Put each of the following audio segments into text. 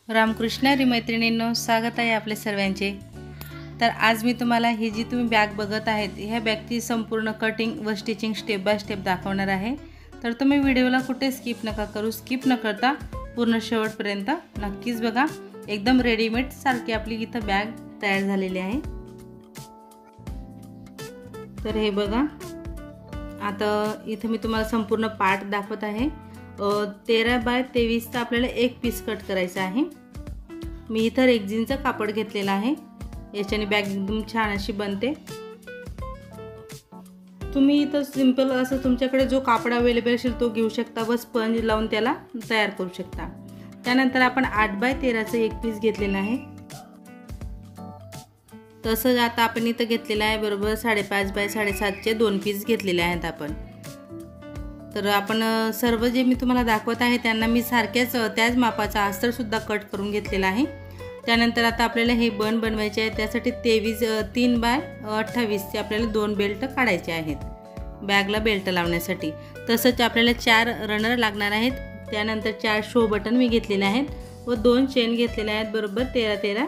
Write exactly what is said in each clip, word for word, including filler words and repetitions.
रामकृष्ण हरी मैत्रिणींनो, स्वागत आहे आपले सर्वांचे। तर आज मी तुम्हाला ही जी तुम्ही बॅग बघत आहेत ह्या बॅगची संपूर्ण कटिंग व स्टिचिंग स्टेप बाय स्टेप दाखवणार आहे। तर तुम्ही व्हिडिओला कुठे स्किप नका करू, स्किप न करता पूर्ण शेवटपर्यंत नक्कीच बघा। एकदम रेडीमेड सारखी आपली इथं बॅग तयार झालेली आहे। तर हे बघा, आता इथं मी तुम्हाला संपूर्ण पार्ट दाखवत आहे। तेरा बाय तेवीस चा आपल्याला एक पीस कट करायचा आहे। मी इथं रेक्झिनचं कापड घेतलेलं आहे, याच्याने बॅग एकदम छान अशी बनते। तुम्ही इथं सिंपल असं तुमच्याकडे जो कापड अवेलेबल असेल तो घेऊ शकता व स्पंज लावून त्याला तयार करू शकता। त्यानंतर आपण आठ बाय तेरा चं एक पीस घेतलेला आहे। तसंच आता आपण इथं घेतलेला आहे बरोबर साडेपाच बाय साडेसात चे दोन पीस घेतलेले आहेत आपण। तर आपण सर्व जे मी तुम्हाला दाखवत आहे त्यांना मी सारख्याच त्याच मापाचा अस्तर सुद्धा कट करून घेतलेला आहे। त्यानंतर आता आपल्याला हे बन बनवायचे आहे, त्यासाठी तेवीस तीन बाय अठ्ठावीस चे आपल्याला दोन बेल्ट काढायचे आहेत बॅगला बेल्ट लावण्यासाठी। तसंच आपल्याला चार रनर लागणार आहेत। त्यानंतर चार शो बटन मी घेतलेले आहेत व दोन चेन घेतलेले आहेत बरोबर तेरा तेरा।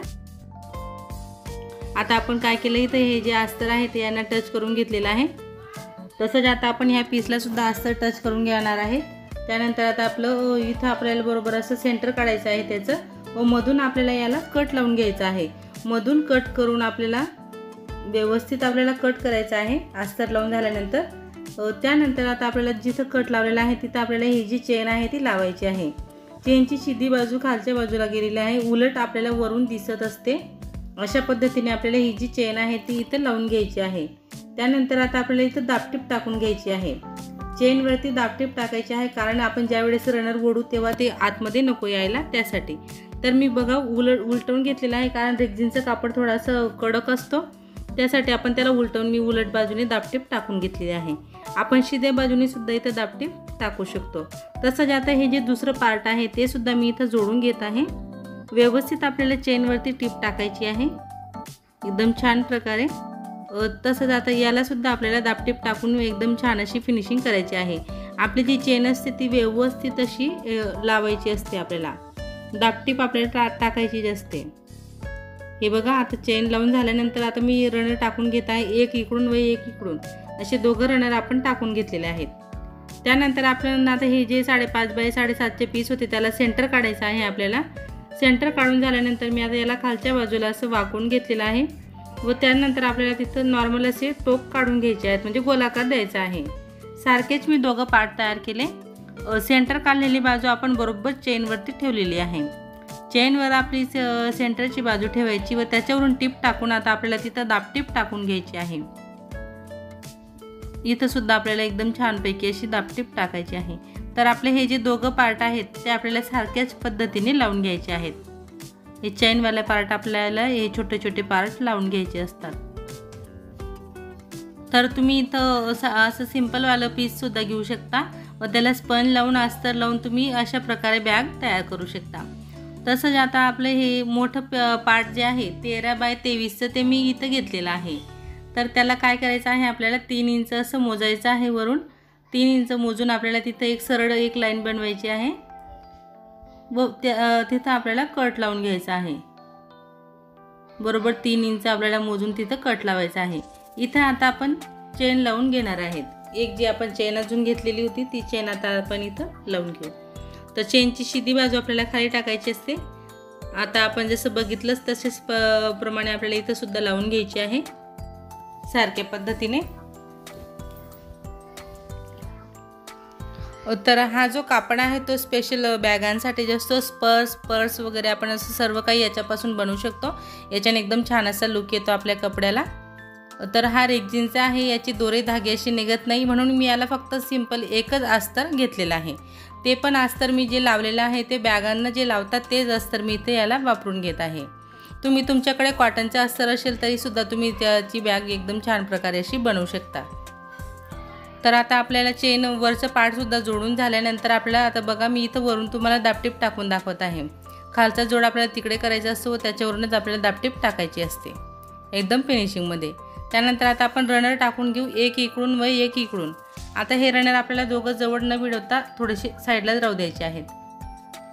आता आपण काय केलं, इथं हे जे अस्तर आहे ते यांना टच करून घेतलेलं आहे। तसंच आता आपण ह्या पीसला सुद्धा अस्तर टच करून घेणार आहे। त्यानंतर आता आपलं इथं आपल्याला बरोबर असं सेंटर काढायचं आहे त्याचं व मधून आपल्याला याला कट लावून घ्यायचा आहे। मधून कट करून आपल्याला व्यवस्थित आपल्याला कट करायचा आहे अस्तर लावून झाल्यानंतर। त्यानंतर आता आपल्याला जिथं कट लावलेला आहे तिथं आपल्याला ही जी चेन आहे ती लावायची आहे। चेनची सीधी बाजू खालच्या बाजूला गेलेली आहे, उलट आपल्याला वरून दिसत असते। अशा पद्धतीने आपल्याला ही जी चेन आहे ती इथं लावून घ्यायची आहे। त्यानंतर आता आपल्याला इथं दाबटीप टाकून घ्यायची आहे। चेनवरती दाबटीप टाकायची आहे, कारण आपण ज्या वेळेस रनर ओढू तेव्हा ते आतमध्ये नको यायला त्यासाठी। तर मी बघा उलट उलटवून घेतलेलं आहे, कारण रेक्झिनचं कापड थोडासा कडक असतो त्यासाठी आपण त्याला उलटवून मी उलट बाजूने दाबटीप टाकून घेतलेली आहे। आपण शिध्या बाजूने सुद्धा इथं दाबटीप टाकू शकतो। तसंच आता हे जे दुसरं पार्ट आहे ते सुद्धा मी इथं जोडून घेत आहे। व्यवस्थित आपल्याला चेनवरती टीप टाकायची आहे एकदम छान प्रकारे। तसंच आता याला सुद्धा आपल्याला दाबटीप टाकून एकदम छान अशी फिनिशिंग करायची आहे। आपली जी चेन असते ती व्यवस्थित अशी लावायची असते, आपल्याला दाबटीप आपल्याला टा टाकायची असते। हे बघा, आता चेन लावून झाल्यानंतर आता मी रनर टाकून घेत आहे, एक इकडून व एक इकडून असे दोघं रनर आपण टाकून घेतलेले आहेत। त्यानंतर आपल्याला आता हे जे साडेपाच बाय साडेसातचे पीस होते त्याला सेंटर काढायचं आहे। आपल्याला सेंटर काढून झाल्यानंतर मी आता याला खालच्या बाजूला असं वाकून घेतलेलं आहे व त्यानंतर आपल्याला तिथं नॉर्मल असे टोक काढून घ्यायचे आहेत, म्हणजे गोलाकार द्यायचा आहे। सारखेच मी दोघं पार्ट तयार केले। सेंटर काढलेली बाजू आपण बरोबर चेनवरती ठेवलेली आहे। चेनवर आपली सेंटरची बाजू ठेवायची व त्याच्यावरून टीप टाकून आता आपल्याला तिथं दाबटीप टाकून घ्यायची आहे। इथं सुद्धा आपल्याला एकदम छानपैकी अशी दाबटीप टाकायची आहे। तर आपले हे जे दोघं पार्ट आहेत ते आपल्याला सारख्याच पद्धतीने लावून घ्यायचे आहेत। हे चेनवाले पार्ट आपल्याला हे छोटे छोटे पार्ट लावून घ्यायचे असतात। तर तुम्ही इथं असं सिंपल वाला पीस सुद्धा घेऊ शकता व त्याला स्पंज लावून अस्तर लावून तुम्ही अशा प्रकारे बॅग तयार करू शकता। तसंच आता आपलं हे मोठं पार्ट जे आहे तेरा बाय तेवीसचं ते मी इथं घेतलेलं आहे। तर त्याला काय करायचं आहे, आपल्याला तीन इंच असं मोजायचं आहे। वरून तीन इंच मोजून आपल्याला तिथं एक सरळ एक लाईन बनवायची आहे व तिथं आपल्याला कट लावून घ्यायचा आहे। बरोबर तीन इंच आपल्याला मोजून तिथं कट लावायचा आहे। इथं आता आपण चेन लावून घेणार आहेत। एक जी आपण चेन अजून घेतलेली होती ती चेन आता आपण इथं लावून घेऊ। तर चेनची सीधी बाजू आपल्याला खाली टाकायची असते। आता आपण जसं बघितलंच तसेच प्रमाणे आपल्याला इथं सुद्धा लावून घ्यायची आहे सारख्या पद्धतीने। तर हा जो कापड आहे तो स्पेशल बॅगांसाठी असतो। पर्स पर्स वगैरे आपण असं सर्व काही याच्यापासून बनवू शकतो। याच्याने एकदम छान असा लुक येतो आपल्या कपड्याला। तर हा रेक्झिनचा आहे, याची दोरे धागे अशी निघत नाही म्हणून मी याला फक्त सिंपल एकच अस्तर घेतलेलं आहे। ते पण अस्तर मी जे लावलेलं आहे ते बॅगांना जे लावतात तेच अस्तर मी इथे याला वापरून घेत आहे। तुम्ही तुमच्याकडे कॉटनचं अस्तर असेल तरी सुद्धा तुम्ही त्याची बॅग एकदम छान प्रकारे अशी बनवू शकता। तर आता आपल्याला चेन वरचं पार्ट सुद्धा जोडून झाल्यानंतर आपल्याला आता बघा मी इथं वरून तुम्हाला दाबटीप टाकून दाखवत आहे। खालचा जोड आपल्याला तिकडे करायचा असतो, त्याच्यावरूनच आपल्याला दाबटीप टाकायची असते एकदम फिनिशिंगमध्ये। त्यानंतर आता आपण रनर टाकून घेऊ, एक इकडून व एक इकडून। आता हे रनर आपल्याला दोघं जवळ न भिडवता थोडेसे साईडला राहू द्यायचे आहेत।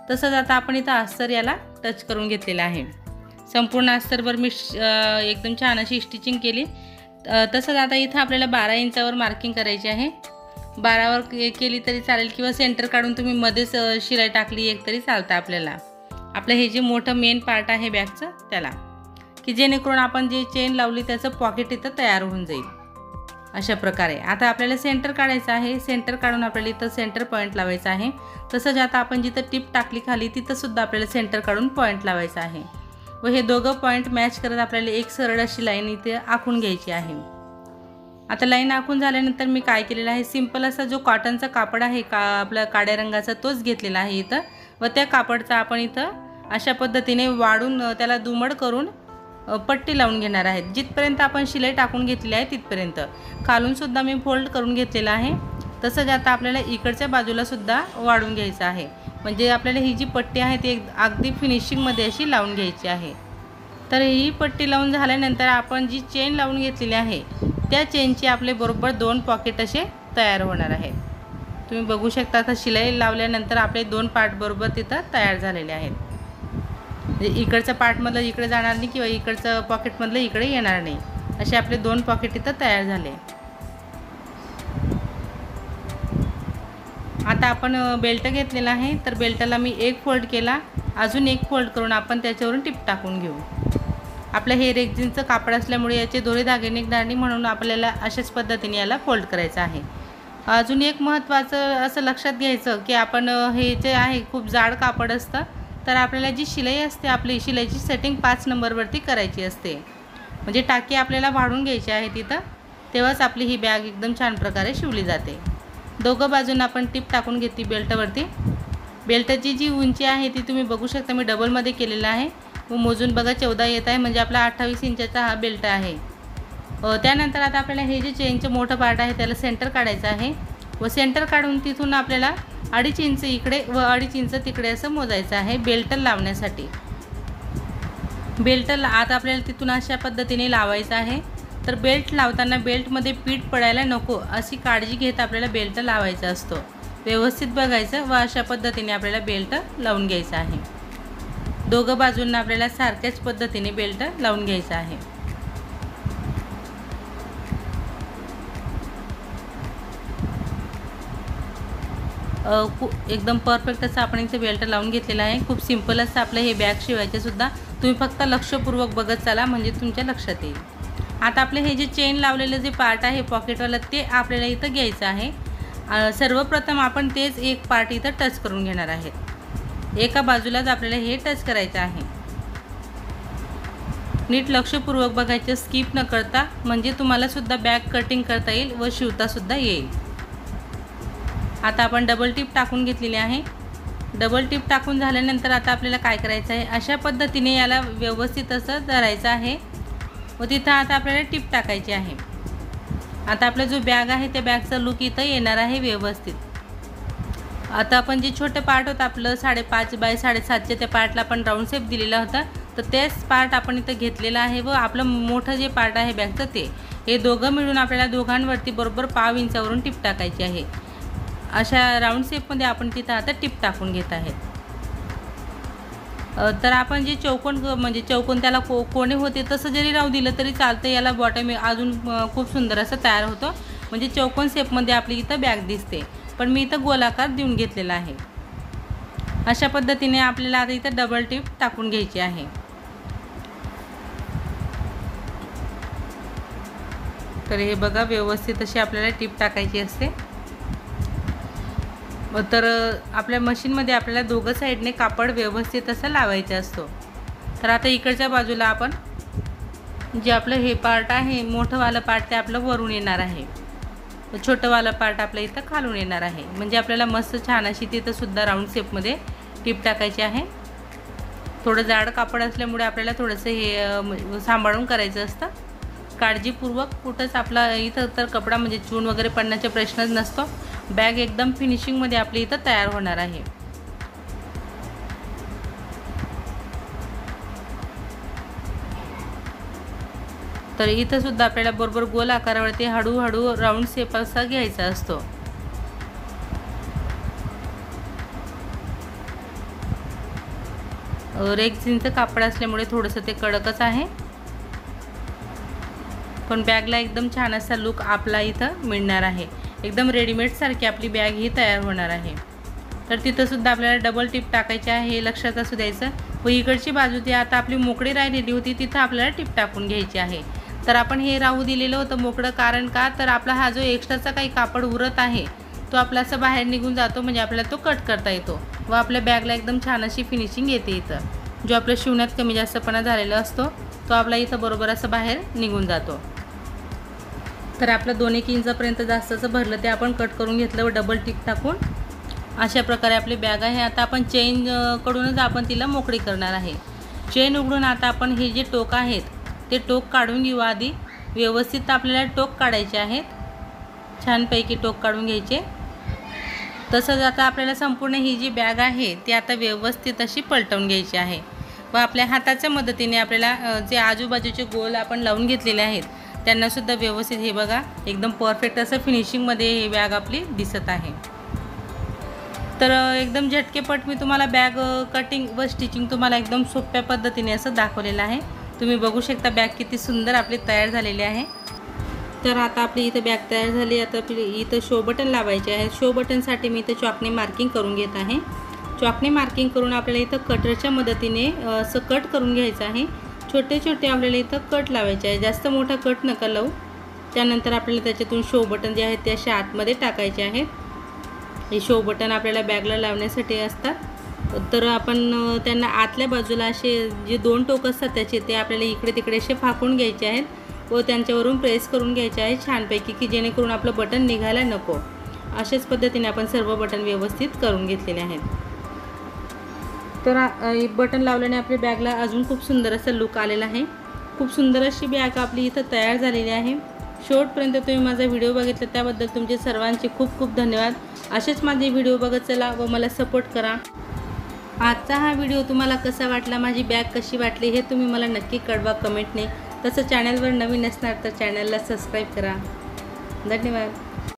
तसंच आता आपण इथं अस्तर याला टच करून घेतलेला आहे। संपूर्ण अस्तरवर मी एकदम छान अशी स्टिचिंग केली। तसंच आता इथं आपल्याला बारा इंचावर मार्किंग करायची आहे। बारावर केली तरी चालेल किंवा सेंटर काढून तुम्ही मध्येच शिलाई टाकली एक तरी चालतं आपल्याला। आपलं हे जे मोठं मेन पार्ट आहे बॅगचं त्याला, की जेणेकरून आपण जे चेन लावली त्याचं पॉकेट इथं तयार होऊन जाईल अशा प्रकारे। आता आपल्याला सेंटर काढायचं आहे। सेंटर काढून आपल्याला इथं सेंटर पॉईंट लावायचा आहे। तसंच आता आपण जिथं टिप टाकली खाली तिथं सुद्धा आपल्याला सेंटर काढून पॉईंट लावायचा आहे व हे दोघं पॉईंट मॅच करत आपल्याला एक सरळ अशी लाईन इथे आखून घ्यायची आहे। आता लाईन आखून झाल्यानंतर मी काय केलेलं आहे, सिंपल असा जो कॉटनचा कापड आहे का आपला काळ्या रंगाचा तोच घेतलेला आहे इथं व त्या कापडचा आपण इथं अशा पद्धतीने वाढून त्याला दुमड करून पट्टी लावून घेणार आहे। जिथपर्यंत आपण शिलाई टाकून घेतली आहे तिथपर्यंत खालून सुद्धा मी फोल्ड करून घेतलेला आहे। तसंच आता आपल्याला इकडच्या बाजूला सुद्धा वाढून घ्यायचं आहे, म्हणजे आपल्याला ही जी पट्टी आहे ती अगदी फिनिशिंगमध्ये अशी लावून घ्यायची आहे। तर ही पट्टी लावून झाल्यानंतर आपण जी चेन लावून घेतलेली आहे त्या चेनचे आपले बरोबर दोन पॉकेट असे तयार होणार आहेत। तुम्ही बघू शकता आता शिलाई लावल्यानंतर आपले दोन पार्ट बरोबर तिथं तयार झालेले आहेत। म्हणजे इकडचं पार्टमधलं इकडे जाणार नाही किंवा इकडचं पॉकेटमधलं इकडे येणार नाही, असे आपले दोन पॉकेट इथं तयार झाले। आता आपण बेल्ट घेतलेला आहे, तर बेल्टला मी एक फोल्ड केला, अजून एक फोल्ड करून आपण त्याच्यावरून टिप टाकून घेऊ। आपलं हे रेक्झिनचं कापड असल्यामुळे याचे दोरे धागे निघणार नाही, म्हणून आपल्याला अशाच पद्धतीने याला फोल्ड करायचं आहे। अजून एक महत्त्वाचं असं लक्षात घ्यायचं की आपण हे जे आहे खूप जाड कापड असतं, तर आपल्याला जी शिलाई असते आपली शिलाईची सेटिंग पाच नंबरवरती करायची असते, म्हणजे टाकी आपल्याला वाढून घ्यायची आहे तिथं, तेव्हाच आपली ही बॅग एकदम छान प्रकारे शिवली जाते। दोघं बाजूंना आपण टिप टाकून घेतली बेल्टवरती। बेल्टची जी उंची आहे ती तुम्ही बघू शकता, मी डबलमध्ये केलेलं आहे व मोजून बघा चौदा येत आहे, म्हणजे आपला अठ्ठावीस इंचाचा हा बेल्ट आहे। त्यानंतर आता आपल्याला हे जे चेनचं मोठं पार्ट आहे त्याला सेंटर काढायचं आहे व सेंटर काढून तिथून आपल्याला अडीच इंच इकडे व अडीच इंच तिकडे असं मोजायचं आहे बेल्ट लावण्यासाठी। बेल्ट आता आपल्याला तिथून अशा पद्धतीने लावायचं आहे। तर बेल्ट लावताना बेल्टमध्ये पीठ पडायला नको अशी काळजी घेत आपल्याला बेल्ट लावायचा असतो। व्यवस्थित बघायचं व अशा पद्धतीने आपल्याला बेल्ट लावून घ्यायचा आहे। दोघं बाजूंना आपल्याला सारख्याच पद्धतीने बेल्ट लावून घ्यायचा आहे। एकदम परफेक्ट असं आपण इथे बेल्ट लावून घेतलेला आहे। खूप सिंपल असं आपलं हे बॅग शिवायचे सुद्धा, तुम्ही फक्त लक्षपूर्वक बघत चला म्हणजे तुमच्या लक्षात येईल। आता आपले हे जे चेन लावलेलं जे पार्ट आहे पॉकेटवाला ते आपल्याला इथं घ्यायचं आहे। सर्वप्रथम आपण तेच एक पार्ट इथं टच करून घेणार आहेत। एका बाजूलाच आपल्याला हे टच करायचं आहे। नीट लक्षपूर्वक बघायचं, स्किप न करता, म्हणजे तुम्हाला सुद्धा बॅग कटिंग करता येईल व शिवता सुद्धा येईल। आता आपण डबल टिप टाकून घेतलेली आहे। डबल टिप टाकून झाल्यानंतर आता आपल्याला काय करायचं आहे, अशा पद्धतीने याला व्यवस्थित असं धरायचं आहे व तिथं आता आपल्याला टिप टाकायची आहे। आता आपला जो बॅग आहे त्या बॅगचा लुक इथं येणार आहे व्यवस्थित। आता आपण जे छोटं पार्ट होतं आपलं साडेपाच बाय साडेसातच्या त्या पार्टला आपण राऊंड शेप दिलेला होता, तर तेच पार्ट आपण इथं घेतलेला आहे व आपलं मोठं जे पार्ट आहे बॅगचं ते हे दोघं मिळून आपल्याला दोघांवरती बरोबर पाव इंचावरून टिप टाकायची आहे। अशा राऊंड शेपमध्ये आपण तिथं आता टिप टाकून घेत आहेत। तर आपण जे चौकोन म्हणजे चौकोन त्याला को कोणे होते तसं जरी राहू दिलं तरी चालतं, याला बॉटम अजून खूप सुंदर असं तयार होतं, म्हणजे चौकोन शेपमध्ये आपली इथं बॅग दिसते, पण मी इथं गोलाकार देऊन घेतलेला आहे। अशा पद्धतीने आपल्याला आता इथं डबल टिप टाकून घ्यायची आहे। तर हे बघा व्यवस्थित अशी आपल्याला टिप टाकायची असते। तर आपल्या मशीनमध्ये आपल्याला दोघं साईडने कापड व्यवस्थित असं लावायचं असतो। तर आता इकडच्या बाजूला आपण जे आपलं हे पार्ट आहे मोठंवालं पार्ट ते आपलं वरून येणार आहे, छोटंवालं पार्ट आपलं इथं खालून येणार आहे, म्हणजे आपल्याला मस्त छान अशी तिथं सुद्धा राऊंड शेपमध्ये टिप टाकायची आहे। थोडं जाड कापड असल्यामुळे आपल्याला थोडंसं हे सांभाळून करायचं असतं, काळजीपूर्वक। कुठंच आपला इथं तर कपडा म्हणजे चून वगैरे पडण्याचा प्रश्नच नसतो। बॅग एकदम फिनिशिंगमध्ये आपली इथं तयार होणार आहे। तर इथं सुद्धा आपल्याला बरोबर गोल आकारावरती हळूहळू राऊंड शेप असा घ्यायचा असतो। रेक्झिनचं कापड असल्यामुळे थोडंसं ते कडकच आहे, पण बॅगला एकदम छान असा लुक आपला इथं मिळणार आहे। एकदम रेडीमेड सारखी आपली बॅग ही तयार होणार आहे। तर तिथं सुद्धा आपल्याला डबल टिप टाकायची आहे, हे लक्षात असू द्यायचं। व इकडची बाजू ती आता आपली मोकळी राहिलेली होती तिथं आपल्याला टिप टाकून घ्यायची आहे। तर आपण हे राहू दिलेलं होतं मोकळं, कारण का तर आपला हा जो एक्स्ट्राचा काही कापड उरत आहे तो आपला असं बाहेर निघून जातो, म्हणजे आपल्याला तो कट करता येतो व आपल्या बॅगला एकदम छान अशी फिनिशिंग येते। इथं जो आपल्या शिवण्यात कमी जास्तपणा झालेला असतो तो आपला इथं बरोबर असं बाहेर निघून जातो। तर आपलं दोन एक इंचापर्यंत जास्तचं भरलं ते आपण कट करून घेतलं व डबल टिप टाकून अशा प्रकारे आपली बॅग आहे। आता आपण चेन कडूनच आपण तिला मोकळी करणार आहे। चेन उघडून आता आपण हे जे टोक आहेत ते टोक काढून घेऊ। आधी व्यवस्थित आपल्याला टोक काढायचे आहेत, छानपैकी टोक काढून घ्यायचे। तसंच आता आपल्याला संपूर्ण ही जी बॅग आहे ती आता व्यवस्थित अशी पलटवून घ्यायची आहे व आपल्या हाताच्या मदतीने आपल्याला जे आजूबाजूचे गोल आपण लावून घेतलेले आहेत त्यांना सुद्धा व्यवस्थित हे बघा एकदम परफेक्ट असं फिनिशिंगमध्ये ही बॅग आपली दिसत आहे। तर एकदम झटकेपट मी तुम्हाला बॅग कटिंग व स्टिचिंग तुम्हाला एकदम सोप्या पद्धतीने असं दाखवलेलं आहे। तुम्ही बघू शकता बॅग किती सुंदर आपली तयार झालेली आहे। तर आता आपली इथं बॅग तयार झाली। आता आपली इथं शो बटन लावायचे आहे। शो बटनसाठी मी इथं चॉकने मार्किंग करून घेत आहे। चॉकने मार्किंग करून आपल्याला इथं कटरच्या मदतीने असं कट करून घ्यायचं आहे। छोटे छोटे आपल्याला इथं कट लावायचे आहे, जास्त मोठा कट नका लावू। त्यानंतर आपल्याला त्याच्यातून शो बटन जे आहेत ते असे आतमध्ये टाकायचे आहेत। हे शो बटन आपल्याला बॅगला लावण्यासाठी असतात। तर आपण त्यांना आतल्या बाजूला असे जे दोन टोक असतात त्याचे ते आपल्याला इकडे तिकडे असे फाकून घ्यायचे आहेत व त्यांच्यावरून प्रेस करून घ्यायचे आहे छानपैकी, की जेणेकरून आपलं बटन निघायला नको। अशाच पद्धतीने आपण सर्व बटन व्यवस्थित करून घेतलेले आहेत। तर बटन लावल्याने आपल्या बॅगला अजून खूप सुंदर असं लुक आलेला आहे। खूप सुंदर अशी बॅग आपली इथं तयार झालेली आहे। शेवटपर्यंत तुम्ही माझा व्हिडिओ बघितला त्याबद्दल तुमचे सर्वांचे खूप खूप धन्यवाद। असेच माझे व्हिडिओ बघत चला व मला सपोर्ट करा। आजचा हा व्हिडिओ तुम्हाला कसा वाटला, माझी बॅग कशी वाटली हे तुम्ही मला नक्की कळवा कमेंटने। तसं चॅनलवर नवीन असणार तर चॅनलला सबस्क्राईब करा। धन्यवाद।